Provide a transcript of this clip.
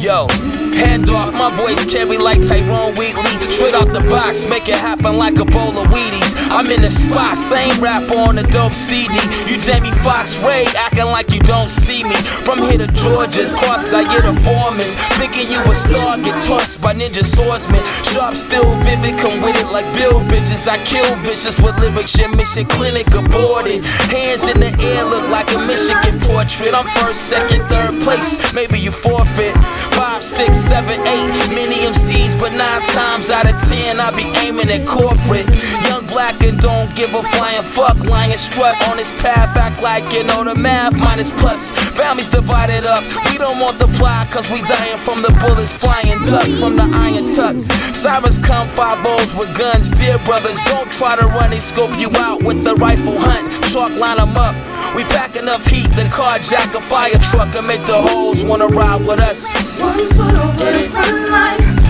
Yo, hand off, my voice carry like Tyrone Wheatley. Straight out the box, make it happen like a bowl of Wheaties. I'm in the spot, same rapper on the dope CD. You Jamie Foxx Ray, acting like you don't see me. From here to Georgia's cross, I get a foreman's. Thinking you a star, get tossed by ninja swordsmen. Sharp, still vivid, come with it like Bill bitches. I kill bitches with lyrics, your mission clinic aborted. Hands in the air, look like a Michigan portrait. I'm first, second, third place, maybe you forfeit. 5, 6, 7, 8, many MCs, but 9 times out of 10 I be aiming at corporate. Young black and don't give a flying fuck. Lion strut on his path, act like you know the math. Minus plus, families divided up. We don't multiply cause we dying from the bullets flying. Duck from the iron tuck. Sirens come, 5-0s with guns. Dear brothers, don't try to run, they scope you out with the rifle hunt. Chalk line them up. We pack enough heat to carjack a fire truck and make the hoes wanna ride with us. One foot over the front line.